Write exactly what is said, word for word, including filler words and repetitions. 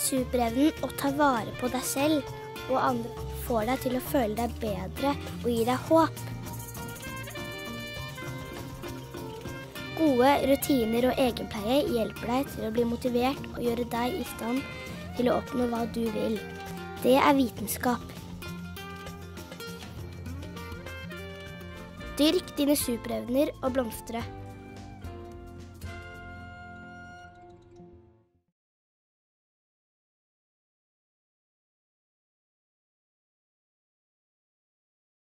Superevnen å ta vare på deg selv og andre får deg til å føle deg bedre og gi deg håp. Gode rutiner og egenpleie hjelper deg til å bli motivert og gjøre deg i stand til å oppnå hva du vil. Det er vitenskap. Dyrk dine superevner og blomstre.